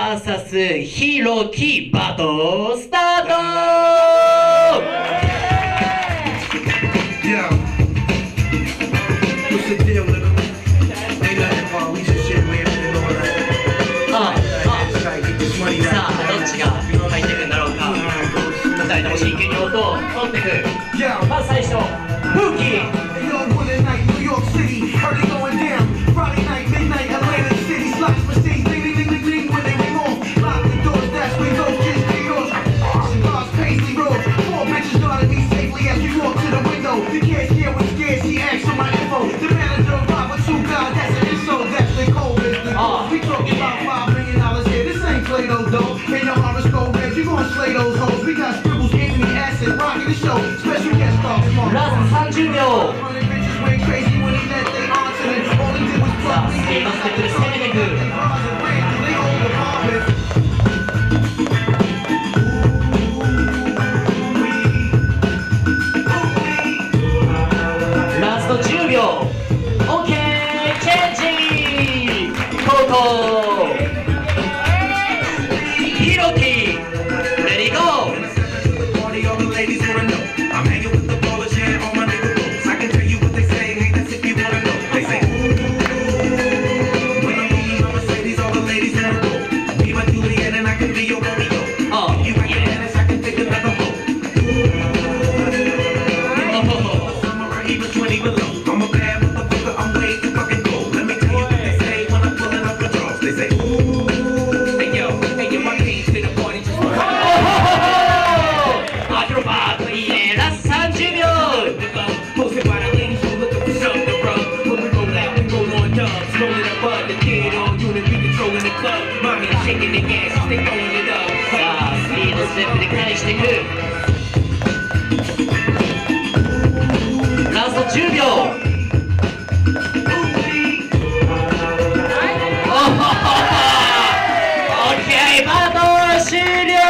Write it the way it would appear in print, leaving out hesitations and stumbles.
VS ひろきバトルスタート。 Yo, what's the deal with them? Ain't nothing wrong, we just shit, man, and all that. Get this money さ out. あどっちが入っていくんだろうか。2人とも真剣に音を取っていく。 Yo, まず最初フーキー。 Yo, one night, New York City, heard it going down. Friday night, midnight, Atlantic City, slots, machines, ding, ding, ding, ding, ding, when they ring off. Lock the doors, that's when those kids pay off. Cigars, Paisley Road, 4 bitches guarding me safely as we walk to the window. The cashier was scared, she asked for my info. The manager arrived with 2 guys, that's an insult, that's the cold business. We talking about $5 million here, this ain't Play-Doh, though. And your horoscope, man, you gon' slay those hoes. We got scribbles, Anthony Acid, rocking the show. Special guest star tomorrow. ラスト30秒。 Went crazy when he let they answer it. All he did was fuck me. Stay on the good, stay on the good. They hold the apartment. ラスト10秒。 OK チェンジ。コートひろきレディーゴー。 Party, all the ladies wanna know. I'm hanging with the ballers, yeah, all my niggas goes. I can tell you what they say, hey, that's if you wanna know. They say, when I'm rolling my Mercedes, all the ladies wanna go. Be my Juliet and I can be your Romeo. Oh, You like Dennis, I can take another hoe. Summer or even 20 below. I'm a bad motherfucker, I'm way too fucking cold. Let me tell you what they say when I'm pulling up the drawers. They say, ooh, hey yo, my keys to the party just for アクロバートいいね。ラスト30秒。 Posted by the ladies who looking for something to rub. When we roll out, we roll on dubs. Rolling up bud, the kid on unit, we controlling the club. Mommy shaking the gas, they throwing it up. さあスピードステップで返していく。ラスト10秒。 OK バトル終了。